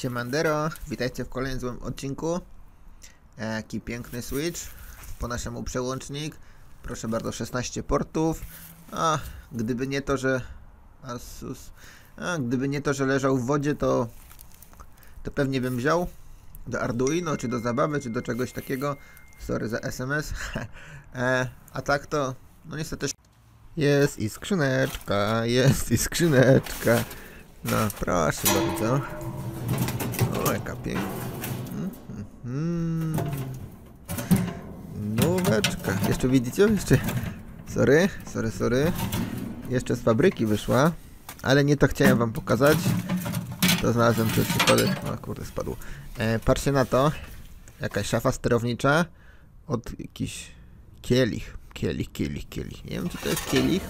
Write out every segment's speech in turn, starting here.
Siemandero, witajcie w kolejnym złym odcinku. Jaki piękny Switch po naszemu przełącznik. Proszę bardzo, 16 portów. Gdyby nie to, że gdyby nie to, że leżał w wodzie, to pewnie bym wziął do Arduino, czy do zabawy, czy do czegoś takiego. Sorry za SMS. A tak to, no niestety jest i skrzyneczka, No proszę bardzo. O, jaka piękna. Nóweczka. Jeszcze widzicie? Jeszcze... Sorry. Jeszcze z fabryki wyszła. Ale nie to chciałem wam pokazać. To znalazłem przez przypadek. O kurde, spadło. Patrzcie na to. Jakaś szafa sterownicza. Od jakiś kielich. Nie wiem, czy to jest kielich.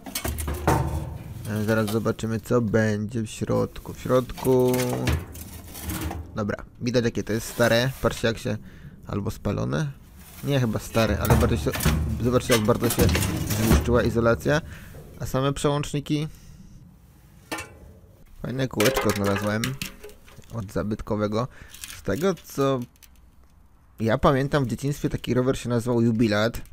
Zaraz zobaczymy, co będzie w środku. Dobra, widać jakie to jest stare. Patrzcie jak się... Albo spalone? Nie, chyba stare, ale bardzo się... Zobaczcie jak bardzo się zniszczyła izolacja. A same przełączniki... Fajne kółeczko znalazłem. Od zabytkowego. Z tego co... Ja pamiętam w dzieciństwie taki rower się nazywał Jubilat.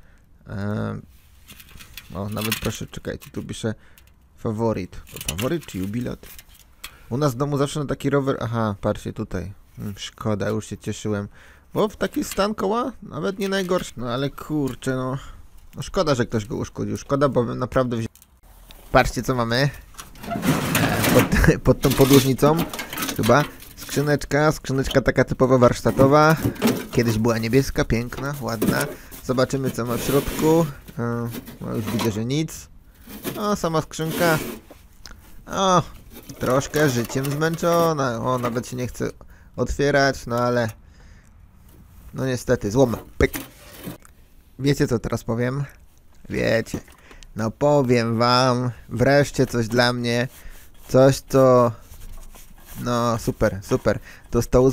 O, nawet proszę, czekajcie, tu piszę... Faworyt. Faworyt czy Jubilat? U nas w domu zawsze na taki rower... Aha, patrzcie tutaj. Szkoda, już się cieszyłem. Bo w taki stan koła nawet nie najgorszy. No ale kurczę, no szkoda, że ktoś go uszkodził. Szkoda, bo bym naprawdę wziął... Patrzcie, co mamy. Pod tą podłużnicą. Chyba. Skrzyneczka taka typowo warsztatowa. Kiedyś była niebieska, piękna, ładna. Zobaczymy, co ma w środku. No już widzę, że nic. O, sama skrzynka. O, troszkę życiem zmęczona. O, nawet się nie chce otwierać, no ale... No niestety, złom. Pyk. Wiecie, co teraz powiem? Wiecie. No powiem wam. Wreszcie coś dla mnie. Coś, co... No, super. Do stołu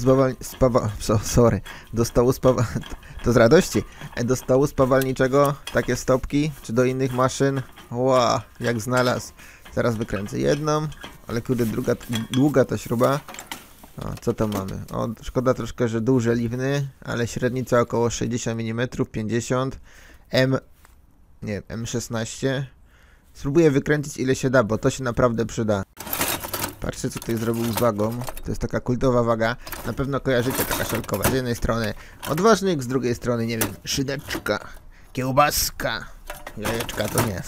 To z radości. Do stołu spawalniczego takie stopki, czy do innych maszyn. Ła, jak znalazł. Zaraz wykręcę jedną, ale kurde, długa ta śruba. O, co to mamy? O, szkoda troszkę, że dół żeliwny, ale średnica około 60 mm, 50 M16. Spróbuję wykręcić ile się da, bo to się naprawdę przyda. Patrzcie, co tutaj zrobił z wagą. To jest taka kultowa waga. Na pewno kojarzycie, taka szelkowa. Z jednej strony odważnik, z drugiej strony, nie wiem, szyneczka, kiełbaska. Jajeczka to nie.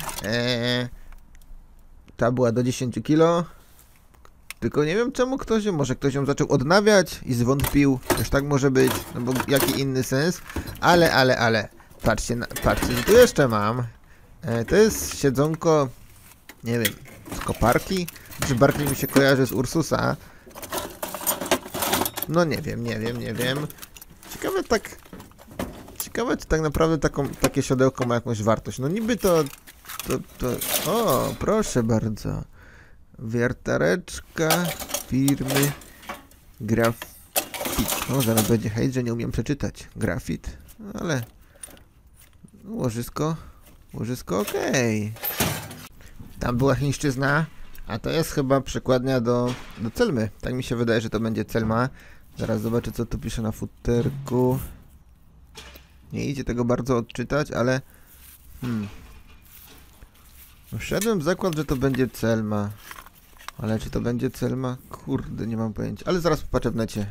Ta była do 10 kg. Tylko nie wiem czemu może ktoś ją zaczął odnawiać i zwątpił. Też tak może być, no bo jaki inny sens. Ale. Patrzcie, co tu jeszcze mam. To jest siedzonko, nie wiem, z koparki? Czy bardziej mi się kojarzy z Ursusa. No nie wiem. Ciekawe, czy tak naprawdę takie siodełko ma jakąś wartość. No niby to... O, proszę bardzo. Wiertareczka firmy Grafit. No, zaraz będzie hejt, że nie umiem przeczytać. Grafit. Ale... Łożysko okej. Tam była chińszczyzna. A to jest chyba przykładnia do Celmy. Tak mi się wydaje, że to będzie Celma. Zaraz zobaczę, co tu pisze na futerku. Nie idzie tego bardzo odczytać, ale... Wszedłem w zakład, że to będzie Celma. Ale czy to będzie Celma? Kurde, nie mam pojęcia. Ale zaraz popatrzę w necie.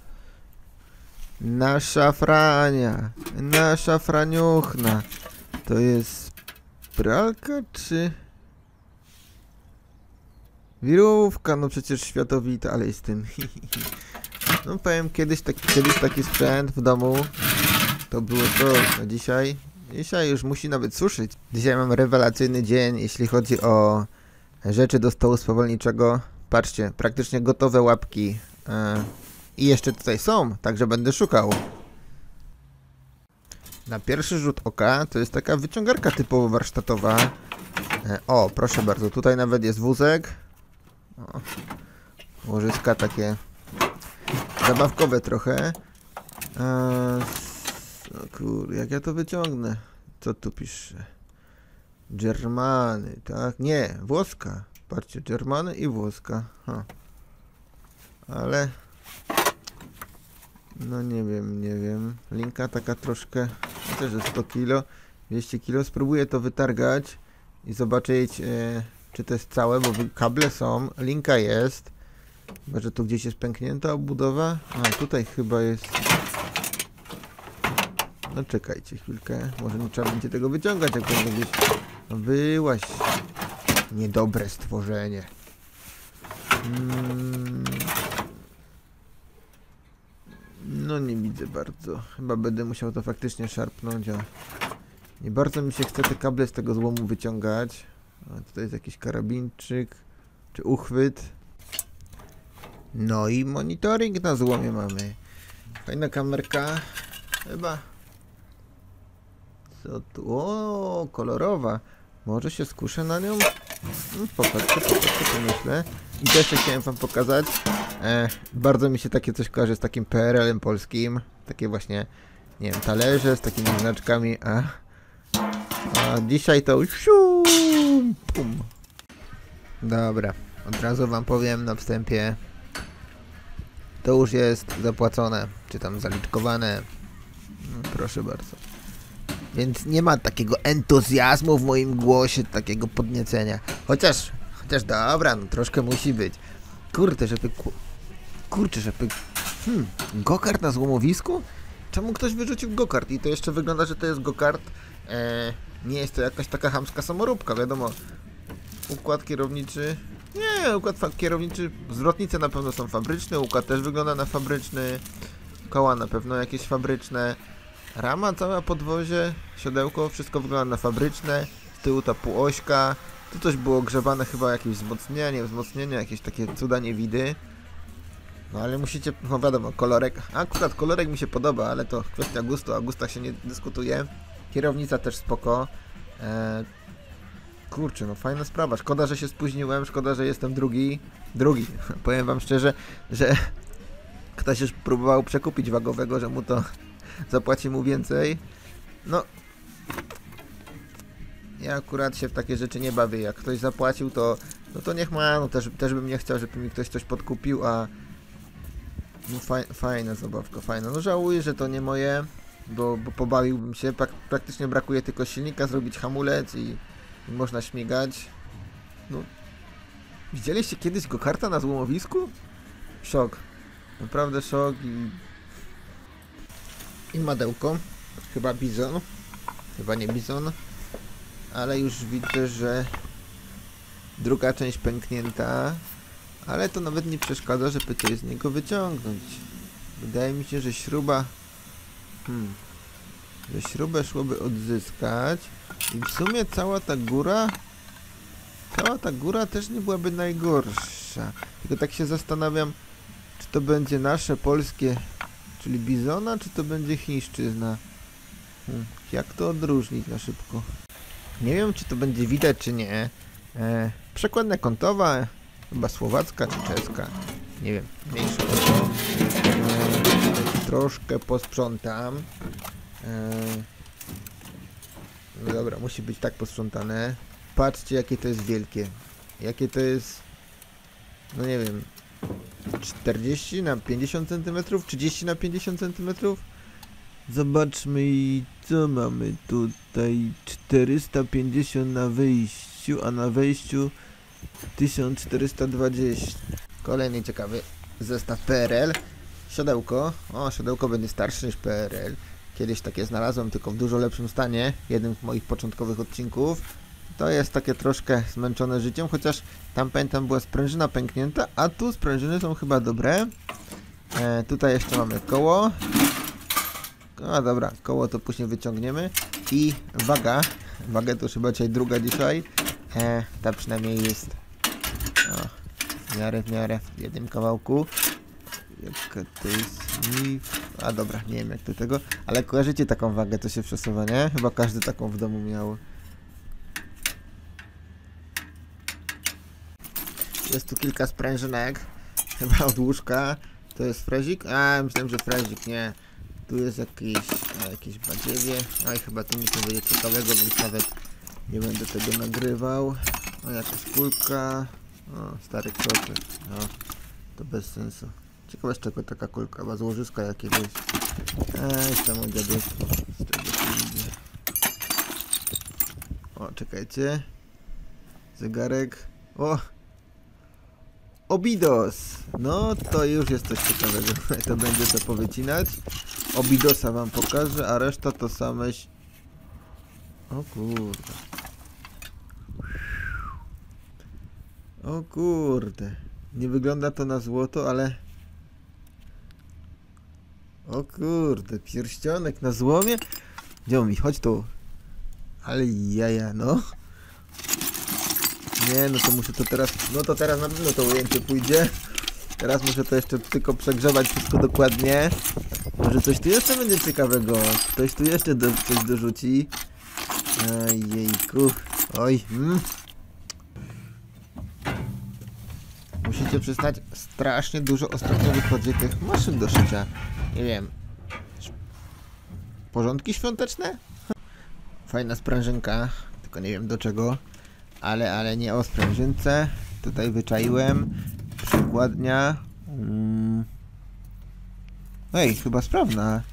Nasza franiuchna. To jest pralka, czy... Wirówka, no przecież światowita, ale z tym. No powiem, kiedyś taki sprzęt w domu. To było to, a dzisiaj już musi nawet suszyć. Dzisiaj mam rewelacyjny dzień, jeśli chodzi o rzeczy do stołu spawalniczego. Patrzcie, praktycznie gotowe łapki. I jeszcze tutaj są, także będę szukał. Na pierwszy rzut oka to jest taka wyciągarka typowo warsztatowa. O, proszę bardzo, tutaj nawet jest wózek. O, łożyska takie zabawkowe trochę. No kurde, jak ja to wyciągnę? Co tu pisze? Germany, tak? Nie, włoska. Patrzcie, Germany i włoska. ale... No nie wiem. Linka taka troszkę... Też jest 100 kg, 200 kg. Spróbuję to wytargać i zobaczyć, czy to jest całe, bo kable są, linka jest. Chyba, że tu gdzieś jest pęknięta obudowa. A, tutaj chyba jest... No czekajcie chwilkę, może nie trzeba będzie tego wyciągać, jak będę gdzieś... No wyłaś. Niedobre stworzenie. No nie widzę bardzo. Chyba będę musiał to faktycznie szarpnąć, a... Nie bardzo mi się chce te kable z tego złomu wyciągać. A tutaj jest jakiś karabinczyk, czy uchwyt. No i monitoring na złomie mamy. Fajna kamerka. Chyba. Co tu? O, kolorowa. Może się skuszę na nią? Popatrzcie, pomyślę. I też chciałem wam pokazać. Bardzo mi się takie coś kojarzy z takim PRL-em polskim. Takie właśnie, nie wiem, talerze z takimi znaczkami. A dzisiaj to... Pum. Dobra, od razu wam powiem na wstępie. To już jest zapłacone, czy tam zaliczkowane. No, proszę bardzo. Więc nie ma takiego entuzjazmu w moim głosie, takiego podniecenia. Chociaż dobra, no troszkę musi być. Kurde, żeby... Gokart na złomowisku? Czemu ktoś wyrzucił gokart? I to jeszcze wygląda, że to jest gokart. Nie jest to jakaś taka chamska samoróbka, wiadomo. Układ kierowniczy... Nie, układ kierowniczy... Zwrotnice na pewno są fabryczne, układ też wygląda na fabryczny. Koła na pewno jakieś fabryczne. Rama, cała podwozie, siodełko, wszystko wygląda na fabryczne. Z tyłu ta półośka. Tu coś było grzewane, chyba jakieś wzmocnienie, jakieś takie cuda niewidy. No ale musicie, no wiadomo, kolorek. Akurat kolorek mi się podoba, ale to kwestia gustu, o gustach się nie dyskutuje. Kierownica też spoko. Kurczę, no fajna sprawa. Szkoda, że się spóźniłem, szkoda, że jestem drugi. Powiem wam szczerze, że ktoś już próbował przekupić wagowego, że mu to zapłaci mu więcej. No ja akurat się w takie rzeczy nie bawię. Jak ktoś zapłacił, to no to niech ma. No też bym nie chciał, żeby mi ktoś coś podkupił, a no fajna zabawka, fajna. No żałuję, że to nie moje, bo pobawiłbym się. Praktycznie brakuje tylko silnika, zrobić hamulec i można śmigać. No widzieliście kiedyś gokarta na złomowisku? Szok. Naprawdę szok i madełko. Chyba bizon. Chyba nie bizon. Ale już widzę, że druga część pęknięta. Ale to nawet nie przeszkadza, żeby coś z niego wyciągnąć. Wydaje mi się, że śruba... Że śrubę szłoby odzyskać. I w sumie cała ta góra też nie byłaby najgorsza. Tylko tak się zastanawiam, czy to będzie nasze polskie, czyli bizona, czy to będzie chińszczyzna. Jak to odróżnić na szybko? Nie wiem, czy to będzie widać, czy nie. Przekładnia kątowa, chyba słowacka czy czeska. Nie wiem, mniejsza o to. Troszkę posprzątam. No dobra, musi być tak posprzątane. Patrzcie, jakie to jest wielkie. Jakie to jest... No nie wiem... 40 na 50 cm? 30 na 50 cm? Zobaczmy, i co mamy tutaj. 450 na wyjściu, a na wejściu 1420. Kolejny ciekawy zestaw PRL. Siodełko. O, siodełko będzie starsze niż PRL. Kiedyś takie znalazłem, tylko w dużo lepszym stanie. Jednym z moich początkowych odcinków. To jest takie troszkę zmęczone życiem, chociaż tam pamiętam była sprężyna pęknięta, a tu sprężyny są chyba dobre. Tutaj jeszcze mamy koło. No dobra, koło to później wyciągniemy. I waga. Wagę to już chyba druga dzisiaj. Ta przynajmniej jest w miarę w jednym kawałku. Jaka to jest... A dobra, nie wiem jak to tego. Ale kojarzycie taką wagę, to się przesuwa, nie? Chyba każdy taką w domu miał. Jest tu kilka sprężynek. Chyba od łóżka. To jest frezik? A, myślałem, że frezik, nie. Tu jest jakieś badziewie. No i chyba tu nic nie będzie ciekawego, więc nawet nie będę tego nagrywał. O, jakaś kulka. O, stary kroczek. No, to bez sensu. Ciekawe z czego taka kulka, chyba z łożyska jakiegoś. Samo dziadostwo. Z tego się idzie. O, czekajcie. Zegarek. O! Obidos! No, to już jest coś ciekawego. To będzie to powycinać. Obidosa wam pokażę, a reszta to same... O kurde. O kurde. Nie wygląda to na złoto, ale... O kurde, pierścionek na złomie? Gdzie mi? Chodź tu. Ale jaja, no. Nie, no to muszę to teraz... No to teraz na pewno to ujęcie pójdzie. Teraz muszę to jeszcze tylko przegrzewać wszystko dokładnie. Może coś tu jeszcze będzie ciekawego. Ktoś tu jeszcze coś dorzuci. Jejku. Oj. Musicie przyznać, strasznie dużo ostatnio wychodzi tych maszyn do szycia. Nie wiem. Porządki świąteczne? Fajna sprężynka, tylko nie wiem do czego. Ale nie o sprężynce. Tutaj wyczaiłem. Przykładnia. Ej, chyba sprawna.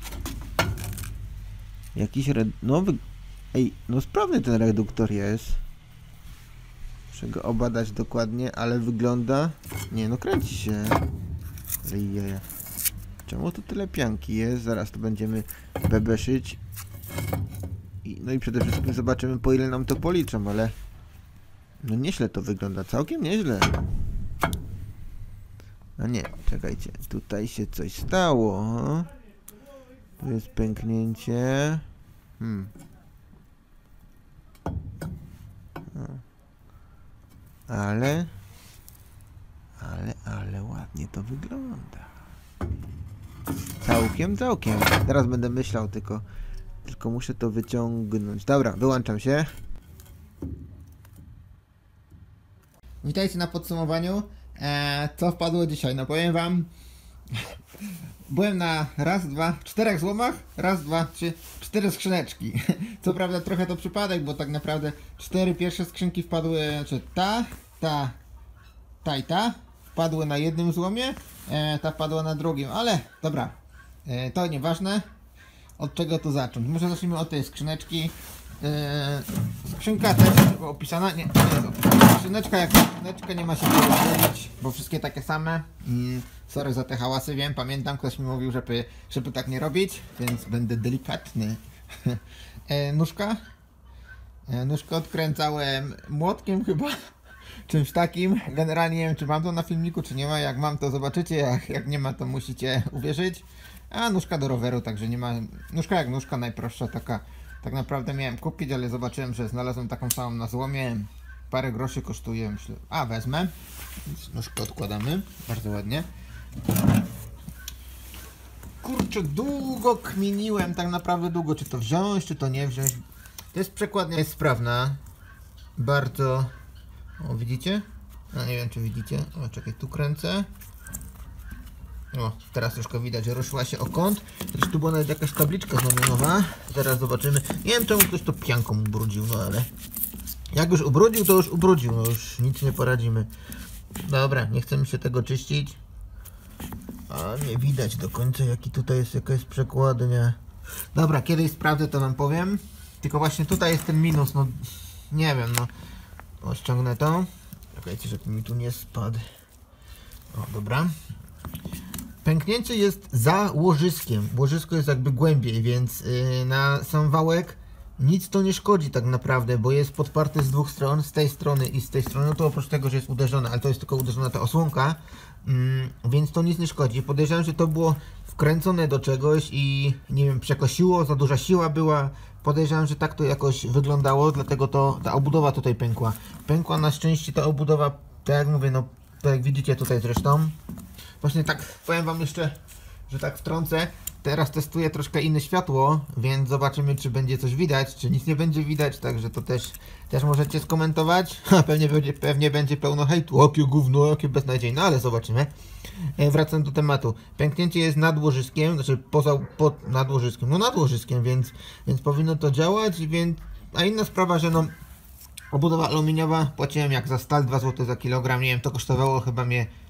Jakiś nowy... Ej, no sprawny ten reduktor jest. Muszę go obadać dokładnie, ale wygląda... Nie, no kręci się. Jeje. Czemu tu tyle pianki jest? Zaraz to będziemy bebeszyć. No i przede wszystkim zobaczymy, po ile nam to policzą, ale... No nieźle to wygląda, całkiem nieźle. A nie, czekajcie, tutaj się coś stało. Tu jest pęknięcie. Ale ładnie to wygląda. Całkiem. Teraz będę myślał, tylko muszę to wyciągnąć. Dobra, wyłączam się. Witajcie na podsumowaniu. Co wpadło dzisiaj? No powiem wam, byłem na czterech złomach, 4 skrzyneczki. Co prawda trochę to przypadek, bo tak naprawdę 4 pierwsze skrzynki wpadły, znaczy ta i ta wpadły na jednym złomie, ta wpadła na drugim, ale dobra, to nieważne. Od czego tu zacząć? Może zacznijmy od tej skrzyneczki. Skrzynka też opisana, nie skrzyneczka jak skrzyneczka, nie ma się co rozdzielić, bo wszystkie takie same. Sorry za te hałasy, wiem, pamiętam, ktoś mi mówił, żeby tak nie robić, więc będę delikatny. Nóżkę odkręcałem młotkiem chyba, czymś takim. Generalnie nie wiem, czy mam to na filmiku, czy nie ma. Jak mam, to zobaczycie, jak nie ma, to musicie uwierzyć. A nóżka do roweru, także nie ma. Nóżka jak nóżka, najprostsza taka. Tak naprawdę miałem kupić, ale zobaczyłem, że znalazłem taką samą na złomie. Parę groszy kosztuje, myślę. A, wezmę. Więc nóżkę odkładamy. Bardzo ładnie. Kurczę, długo kminiłem, tak naprawdę długo, czy to wziąć, czy to nie wziąć. To jest przekładnia, jest sprawna. Bardzo... O, widzicie? No nie wiem, czy widzicie. O, czekaj, tu kręcę. O, teraz troszkę widać, że ruszyła się o kąt. Też tu była nawet jakaś tabliczka znamionowa. Zaraz zobaczymy. Nie wiem, czemu ktoś to pianką ubrudził, no ale... Jak już ubrudził, to już ubrudził. No już nic nie poradzimy. Dobra, nie chcemy się tego czyścić. A nie widać do końca, jaki tutaj jest, jaka jest przekładnia. Dobra, kiedyś sprawdzę, to wam powiem. Tylko właśnie tutaj jest ten minus, no... Nie wiem, no... O, ściągnę to. Czekajcie, żeby mi tu nie spadł. O, dobra. Pęknięcie jest za łożyskiem. Łożysko jest jakby głębiej, więc na sam wałek nic to nie szkodzi tak naprawdę, bo jest podparty z dwóch stron, z tej strony i z tej strony. No to oprócz tego, że jest uderzone, ale to jest tylko uderzona ta osłonka, więc to nic nie szkodzi. Podejrzewam, że to było wkręcone do czegoś i nie wiem, przekosiło, za duża siła była. Podejrzewam, że tak to jakoś wyglądało, dlatego to ta obudowa tutaj pękła. Pękła na szczęście ta obudowa, tak jak mówię, no tak jak widzicie tutaj zresztą. Właśnie tak powiem wam jeszcze, że tak wtrącę. Teraz testuję troszkę inne światło, więc zobaczymy, czy będzie coś widać, czy nic nie będzie widać, także to też możecie skomentować. Pewnie będzie pełno hejtu, jakie gówno, jakie beznadziejne, ale zobaczymy. Wracam do tematu. Pęknięcie jest nad łożyskiem, znaczy nad łożyskiem, no nad łożyskiem, więc powinno to działać, więc... A inna sprawa, że no obudowa aluminiowa, płaciłem jak za stal, 2 zł za kilogram, nie wiem, to kosztowało chyba mnie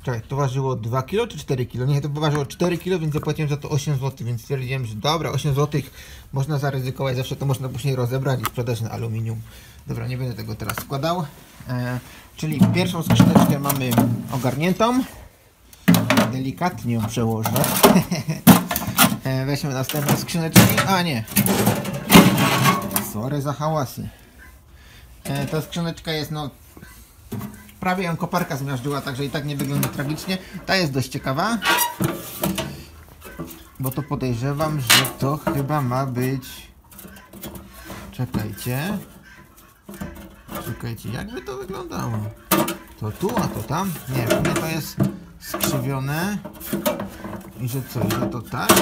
Czekaj, to ważyło 2 kg czy 4 kg? Nie, to ważyło 4 kg, więc zapłaciłem za to 8 zł, więc stwierdziłem, że dobra, 8 zł można zaryzykować, zawsze to można później rozebrać i sprzedać na aluminium. Dobra, nie będę tego teraz składał. Czyli pierwszą skrzyneczkę mamy ogarniętą. Delikatnie ją przełożę. Weźmy następne skrzyneczki. A nie. Sorry za hałasy. Ta skrzyneczka jest no... Prawie ją koparka zmiażdżyła, także i tak nie wygląda tragicznie. Ta jest dość ciekawa. Bo to podejrzewam, że to chyba ma być... Czekajcie. Czekajcie, jakby to wyglądało? To tu, a to tam? Nie, w sumie to jest skrzywione. I że co, że to tak?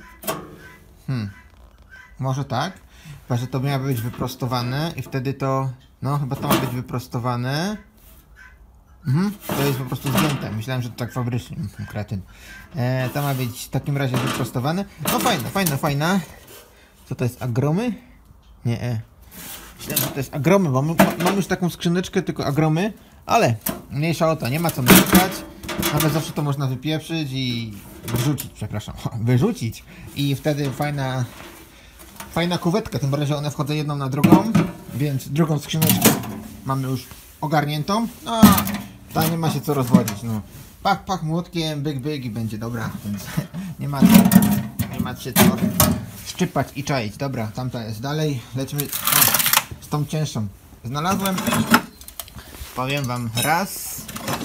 Może tak. Chyba, że to miało być wyprostowane i wtedy to... No, chyba to ma być wyprostowane. To jest po prostu zdjęte. Myślałem, że to tak fabrycznie. Kretyn. To ma być w takim razie wyprostowane. No fajna. Co to jest? Agromy? Nie. Myślałem, że to jest agromy, bo mam już taką skrzyneczkę, tylko agromy. Ale mniejsza o to, nie ma co narzekać. Nawet zawsze to można wypieprzyć i wyrzucić, przepraszam. Wyrzucić. I wtedy fajna kuwetka, tym bardziej, że one wchodzą jedną na drugą. Więc drugą skrzyneczkę mamy już ogarniętą. No, ta nie ma się co rozwodzić. No. Pach młotkiem, byk i będzie dobra. Więc nie ma się co szczypać i czaić. Dobra, tamta jest dalej. Lecimy z tą cięższą. Znalazłem, powiem wam, raz,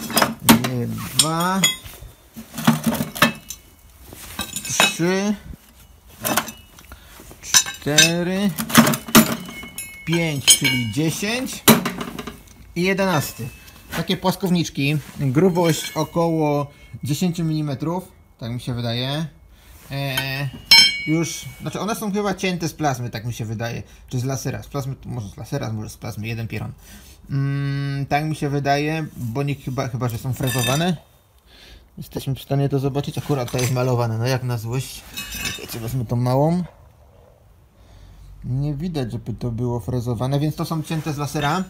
2, 3, 4, 5, czyli 10 i 11. Takie płaskowniczki, grubość około 10 mm, tak mi się wydaje. Już, znaczy one są chyba cięte z plazmy, tak mi się wydaje, czy z lasera, z plazmy, może z lasera, może z plazmy, jeden pieron. Tak mi się wydaje, bo nie chyba, że są frezowane. Jesteśmy w stanie to zobaczyć, akurat to jest malowane, no jak na złość. Wiecie, wezmę tą małą. Nie widać, żeby to było frezowane, więc to są cięte z lasera.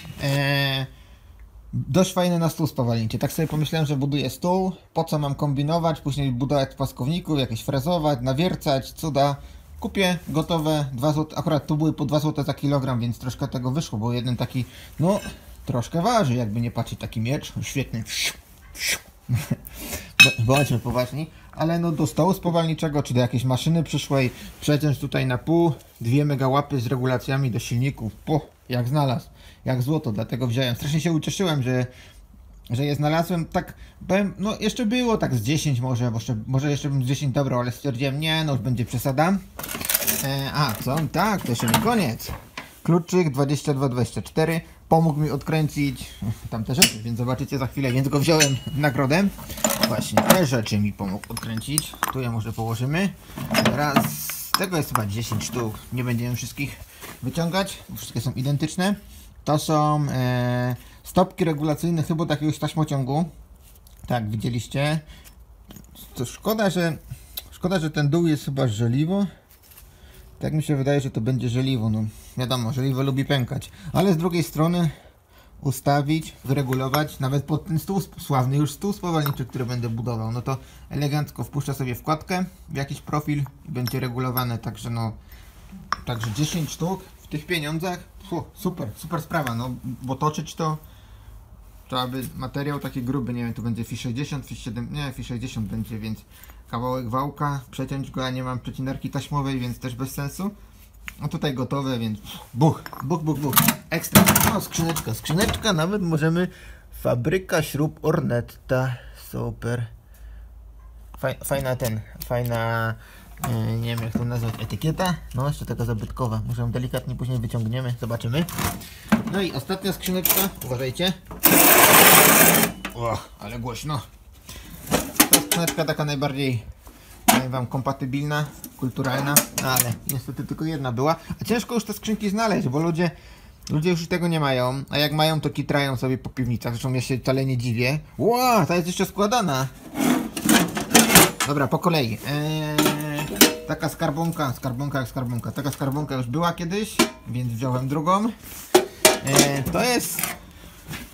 Dość fajne na stół spawalniczy. Tak sobie pomyślałem, że buduję stół. Po co mam kombinować? Później budować płaskowników, jakieś frezować, nawiercać, cuda. Kupię gotowe 2 zł. Akurat tu były po 2 zł za kilogram, więc troszkę tego wyszło, bo jeden taki, no, troszkę waży, jakby nie patrzeć, taki miecz. Świetny. Bądźmy poważni. Ale no do stołu spawalniczego, czy do jakiejś maszyny przyszłej, przeciąć tutaj na pół, 2 megałapy z regulacjami do silników. Jak znalazł. Jak złoto, dlatego wziąłem. Strasznie się ucieszyłem, że je znalazłem. Tak powiem, no jeszcze było tak z 10 może jeszcze bym z 10 dobrał, ale stwierdziłem, nie, no już będzie przesada. Co? Tak, to jeszcze nie koniec. Kluczyk 2224 pomógł mi odkręcić tamte rzeczy, więc zobaczycie za chwilę, więc go wziąłem w nagrodę. Właśnie, te rzeczy mi pomógł odkręcić. Tu je może położymy. Teraz, tego jest chyba 10 sztuk. Nie będziemy wszystkich wyciągać, bo wszystkie są identyczne. To są stopki regulacyjne chyba do jakiegoś taśmociągu. Tak, widzieliście. To szkoda, że ten dół jest chyba żeliwo. Tak mi się wydaje, że to będzie żeliwo. No wiadomo, żeliwo lubi pękać. Ale z drugiej strony ustawić, wyregulować, nawet pod ten stół, sławny już stół spawalniczy, który będę budował, no to elegancko wpuszczę sobie wkładkę w jakiś profil i będzie regulowane, także no, także 10 sztuk w tych pieniądzach, super sprawa, no, bo toczyć to trzeba by materiał taki gruby, nie wiem, tu będzie FI 60, FI 7, nie, FI 60 będzie, więc kawałek wałka, przeciąć go, ja nie mam przecinarki taśmowej, więc też bez sensu. No tutaj gotowe, więc buch. Ekstra. No skrzyneczka, nawet możemy. Fabryka śrub Ornetta. Super. Fajna, nie wiem jak to nazwać, etykieta. No jeszcze taka zabytkowa. Może ją delikatnie później wyciągniemy, zobaczymy. No i ostatnia skrzyneczka, uważajcie. Ale głośno. Ta skrzyneczka taka najbardziej, powiem wam, kompatybilna, kulturalna, no ale niestety tylko jedna była. A ciężko już te skrzynki znaleźć, bo ludzie już tego nie mają, a jak mają, to kitrają sobie po piwnicach. Zresztą ja się wcale nie dziwię. Ta jest jeszcze składana. Dobra, po kolei. Taka skarbonka. Taka skarbonka już była kiedyś, więc wziąłem drugą.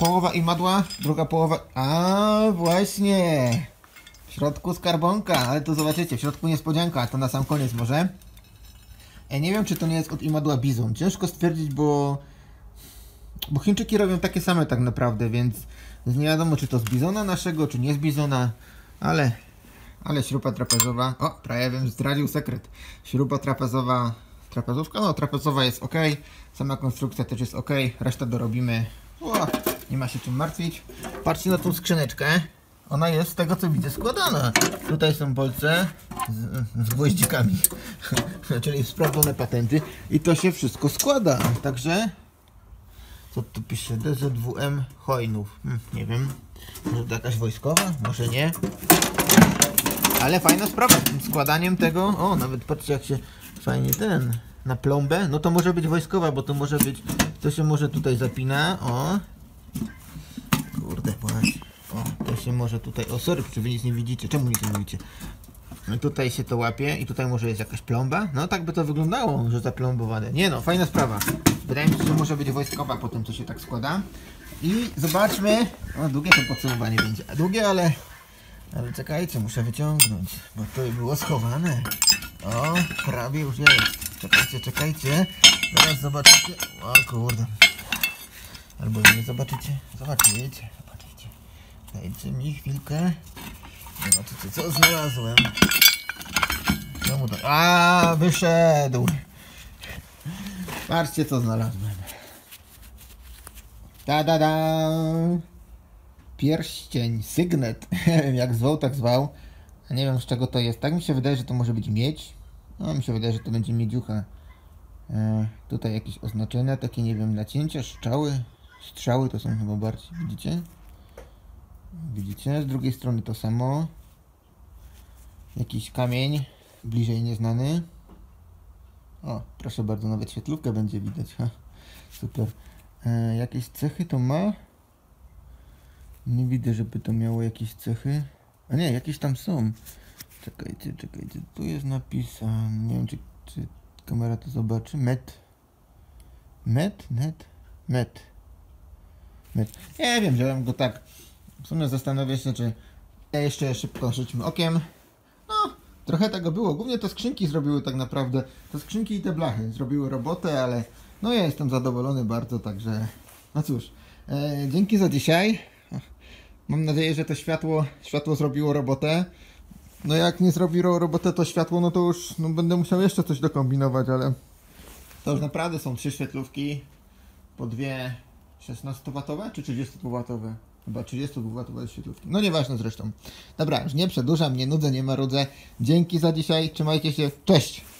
połowa imadła, druga połowa... A właśnie! W środku skarbonka, ale to zobaczycie, w środku niespodzianka, to na sam koniec może. Nie wiem, czy to nie jest od imadła bizon. Ciężko stwierdzić, bo Chińczyki robią takie same tak naprawdę, więc nie wiadomo, czy to z bizona naszego, czy nie z bizona, ale śruba trapezowa, o, prawie bym zdradził sekret. Śruba trapezowa, trapezówka, no trapezowa jest ok, sama konstrukcja też jest ok, resztę dorobimy, o, nie ma się czym martwić. Patrzcie na tą skrzyneczkę, ona jest z tego co widzę składana. Tutaj są bolce z gwoździkami, czyli sprawdzone patenty i to się wszystko składa, także... Co tu pisze? DZWM Hojnów. Nie wiem. Może to jakaś wojskowa? Może nie. Ale fajna sprawa. Tym składaniem tego. O, nawet patrzcie jak się fajnie na plombę. No to może być wojskowa, bo to może być. To się może tutaj zapina. O. Kurde, właśnie. O, to się może tutaj. O, sorry, czy wy nic nie widzicie? Czemu nic nie widzicie? No tutaj się to łapie i tutaj może jest jakaś plomba. No tak by to wyglądało, że zaplombowane. Nie no, fajna sprawa. Wydaje mi się, że może być wojskowa po tym, co się tak składa. I zobaczmy. O, długie to podsumowanie będzie. Długie, ale czekajcie, muszę wyciągnąć, bo to było schowane. O, prawie już jest. Czekajcie. Zaraz zobaczycie. O kurde. Albo nie zobaczycie. Zobaczycie. Dajcie mi chwilkę. Zobaczycie, co znalazłem. Czemu to? A, wyszedł. Patrzcie, co znalazłem. Ta-da-da! Pierścień, sygnet. Jak zwał, tak zwał. A nie wiem, z czego to jest. Tak mi się wydaje, że to może być miedź. No, mi się wydaje, że to będzie miedziucha. Tutaj jakieś oznaczenia, takie nie wiem, nacięcia, strzały to są chyba bardziej, widzicie? Widzicie? Z drugiej strony to samo. Jakiś kamień, bliżej nieznany. O, proszę bardzo, nawet świetlówkę będzie widać. Ha, super. Jakieś cechy to ma? Nie widzę, żeby to miało jakieś cechy. A nie, jakieś tam są. Czekajcie. Tu jest napisane. Nie wiem, czy kamera to zobaczy. Met. Nie wiem, wziąłem go tak. W sumie zastanowię się, czy jeszcze szybko rzućmy okiem. No, trochę tego było. Głównie te skrzynki zrobiły tak naprawdę. Te skrzynki i te blachy zrobiły robotę, ale no ja jestem zadowolony bardzo, także no cóż. Dzięki za dzisiaj. Mam nadzieję, że to światło zrobiło robotę. No jak nie zrobiło robotę to światło, no to już będę musiał jeszcze coś dokombinować, ale to już naprawdę są 3 świetlówki po 2 16W czy 32W? Chyba 32W świetlówki. No nieważne zresztą. Dobra, już nie przedłużam, nie nudzę, nie marudzę. Dzięki za dzisiaj, trzymajcie się, cześć!